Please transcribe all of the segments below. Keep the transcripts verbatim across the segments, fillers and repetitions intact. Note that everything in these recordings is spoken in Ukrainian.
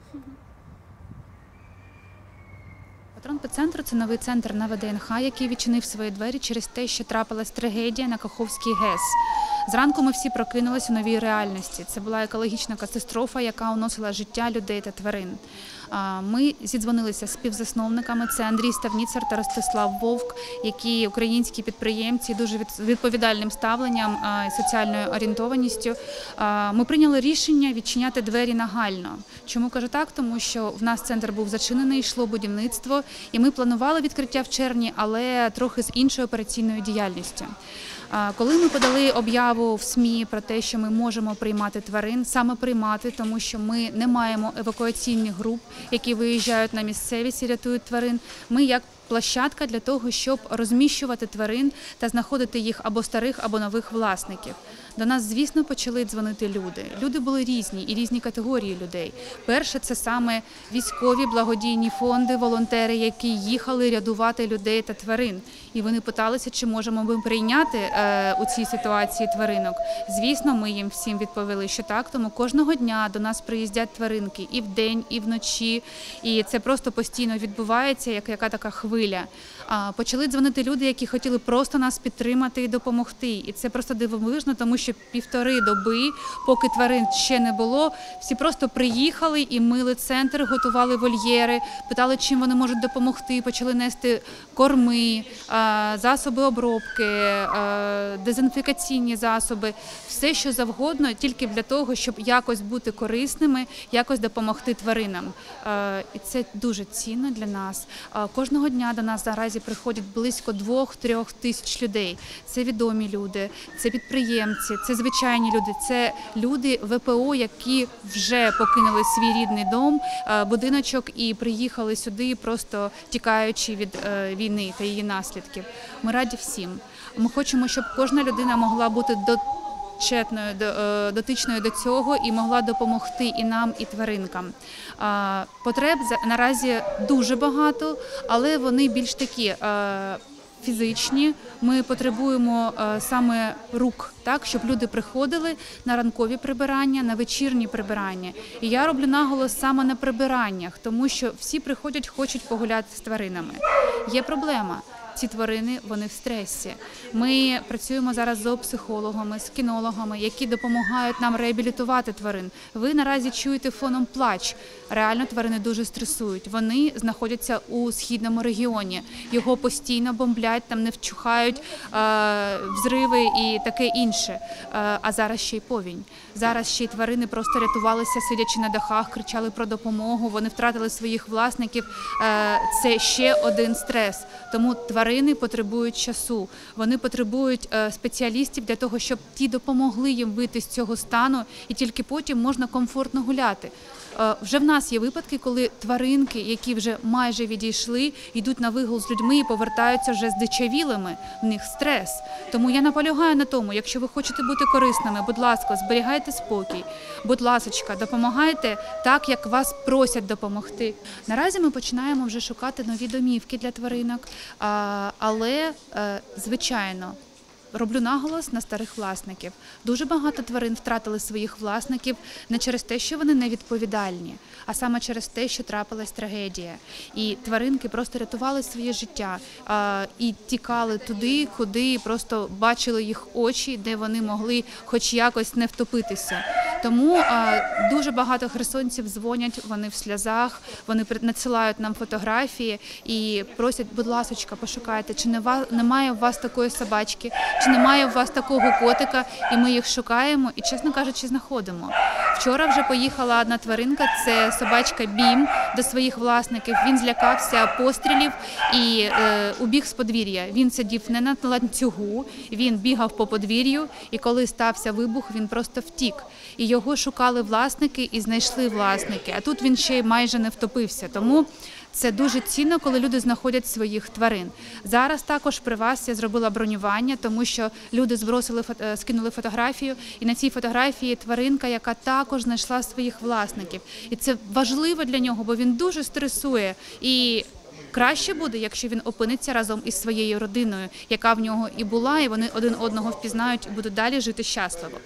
Патрон Педцентру – це новий центр на ВДНХ, який відчинив свої двері через те, що трапилась трагедія на Каховській ГЕС. Зранку ми всі прокинулися у новій реальності. Це була екологічна катастрофа, яка уносила життя людей та тварин. Ми зідзвонилися з співзасновниками. Це Андрій Ставніцар та Ростислав Вовк, які українські підприємці дуже відповідальним ставленням і соціальною орієнтованістю. Ми прийняли рішення відчиняти двері нагально. Чому кажу так? Тому що в нас центр був зачинений, йшло будівництво, і ми планували відкриття в червні, але трохи з іншою операційною діяльністю. Коли ми подали об'яву в СМІ про те, що ми можемо приймати тварин, саме приймати, тому що ми не маємо евакуаційних груп, які виїжджають на місцевість і рятують тварин, ми як площадка для того, щоб розміщувати тварин та знаходити їх або старих, або нових власників. До нас, звісно, почали дзвонити люди. Люди були різні і різні категорії людей. Перше – це саме військові, благодійні фонди, волонтери, які їхали рятувати людей та тварин. І вони питалися, чи можемо ми прийняти е, у цій ситуації тваринок. Звісно, ми їм всім відповіли, що так, тому кожного дня до нас приїздять тваринки і вдень, і вночі. І це просто постійно відбувається, як яка така хвиля. А, почали дзвонити люди, які хотіли просто нас підтримати і допомогти. І це просто дивовижно, тому що півтори доби, поки тварин ще не було, всі просто приїхали і мили центр, готували вольєри, питали, чим вони можуть допомогти, почали нести корми, засоби обробки, дезінфекційні засоби, все, що завгодно, тільки для того, щоб якось бути корисними, якось допомогти тваринам. І це дуже цінно для нас. Кожного дня до нас наразі приходять близько двох-трьох тисяч людей. Це відомі люди, це підприємці, це звичайні люди, це люди ВПО, які вже покинули свій рідний дом, будиночок і приїхали сюди, просто тікаючи від війни та її наслідків. Ми раді всім. Ми хочемо, щоб кожна людина могла бути дотичною, дотичною до цього і могла допомогти і нам, і тваринкам. Потреб наразі дуже багато, але вони більш такі фізичні. Ми потребуємо саме рук, так, щоб люди приходили на ранкові прибирання, на вечірні прибирання. І я роблю наголос саме на прибираннях, тому що всі приходять, хочуть погуляти з тваринами. Є проблема. Ці тварини, вони в стресі. Ми працюємо зараз з зоопсихологами, з кінологами, які допомагають нам реабілітувати тварин. Ви наразі чуєте фоном плач. Реально тварини дуже стресують. Вони знаходяться у східному регіоні. Його постійно бомблять, там не вчухають е, взриви і таке інше. Е, а зараз ще й повінь. Зараз ще й тварини просто рятувалися, сидячи на дахах, кричали про допомогу, вони втратили своїх власників. Е, це ще один стрес. Тому тварини потребують часу, вони потребують спеціалістів для того, щоб ті допомогли їм вийти з цього стану, і тільки потім можна комфортно гуляти. Вже в нас є випадки, коли тваринки, які вже майже відійшли, йдуть на вигул з людьми і повертаються вже здичавілими, в них стрес. Тому я наполягаю на тому, якщо ви хочете бути корисними, будь ласка, зберігайте спокій, будь ласочка, допомагайте так, як вас просять допомогти. Наразі ми починаємо вже шукати нові домівки для тваринок, але, звичайно, роблю наголос на старих власників. Дуже багато тварин втратили своїх власників не через те, що вони невідповідальні, а саме через те, що трапилась трагедія. І тваринки просто рятували своє життя а, і тікали туди, куди просто бачили їх очі, де вони могли хоч якось не втопитися. Тому а, дуже багато херсонців дзвонять, вони в сльозах, вони надсилають нам фотографії і просять, будь ласочка, пошукайте, чи немає у вас такої собачки, чи немає у вас такого котика, і ми їх шукаємо і, чесно кажучи, знаходимо. Вчора вже поїхала одна тваринка, це собачка Бім, до своїх власників. Він злякався пострілів і е, убіг з подвір'я. Він сидів не на ланцюгу, він бігав по подвір'ю, і коли стався вибух, він просто втік. І його шукали власники і знайшли власники, а тут він ще й майже не втопився. Тому це дуже цінно, коли люди знаходять своїх тварин. Зараз також при вас я зробила бронювання, тому що люди збросили, скинули фотографію, і на цій фотографії тваринка, яка також знайшла своїх власників. І це важливо для нього, бо він дуже стресує. І краще буде, якщо він опиниться разом із своєю родиною, яка в нього і була, і вони один одного впізнають і будуть далі жити щасливо.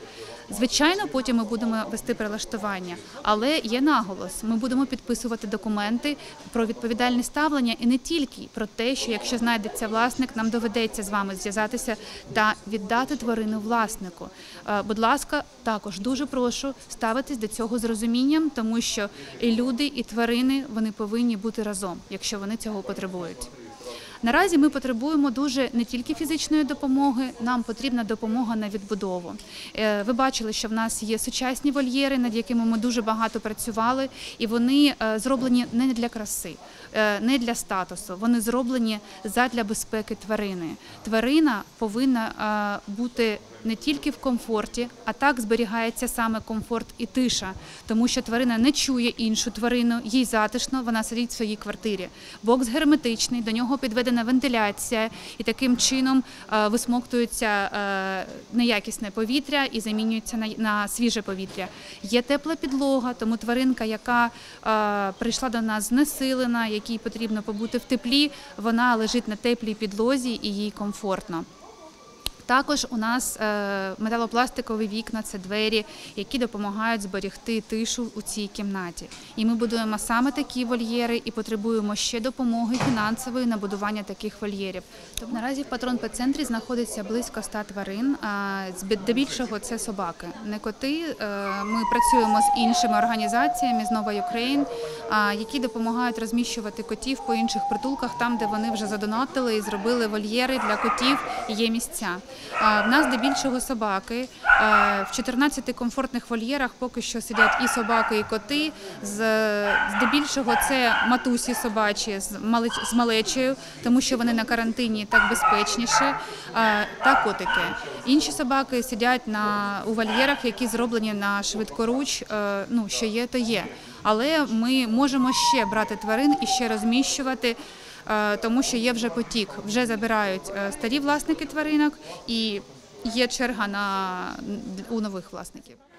Звичайно, потім ми будемо вести прилаштування, але є наголос. Ми будемо підписувати документи про відповідальне ставлення і не тільки про те, що якщо знайдеться власник, нам доведеться з вами зв'язатися та віддати тварину власнику. Будь ласка, також дуже прошу ставитись до цього з розумінням, тому що і люди, і тварини, вони повинні бути разом, якщо вони цього потребують. Наразі ми потребуємо дуже не тільки фізичної допомоги, нам потрібна допомога на відбудову. Ви бачили, що в нас є сучасні вольєри, над якими ми дуже багато працювали, і вони зроблені не для краси, не для статусу, вони зроблені задля безпеки тварини. Тварина повинна бути не тільки в комфорті, а так зберігається саме комфорт і тиша, тому що тварина не чує іншу тварину, їй затишно, вона сидить в своїй квартирі. Бокс герметичний, до нього підведена вентиляція, і таким чином висмоктується неякісне повітря і замінюється на, на свіже повітря. Є тепла підлога, тому тваринка, яка прийшла до нас знесилена, якій потрібно побути в теплі, вона лежить на теплій підлозі і їй комфортно. Також у нас металопластикові вікна – це двері, які допомагають зберегти тишу у цій кімнаті. І ми будуємо саме такі вольєри і потребуємо ще допомоги фінансової на будування таких вольєрів. Наразі в патрон-пет-центрі знаходиться близько ста тварин, здебільшого це собаки, не коти. Ми працюємо з іншими організаціями, з Нова Юкрейн, які допомагають розміщувати котів по інших притулках, там, де вони вже задонатили і зробили вольєри для котів, і є місця. В нас здебільшого собаки. В чотирнадцяти комфортних вольєрах поки що сидять і собаки, і коти. Здебільшого це матусі собачі з малечею, тому що вони на карантині, так безпечніше, та котики. Інші собаки сидять на, у вольєрах, які зроблені на швидкоруч, ну, що є, то є. Але ми можемо ще брати тварин і ще розміщувати, тому що є вже потік, вже забирають старі власники тваринок і є черга на, у нових власників.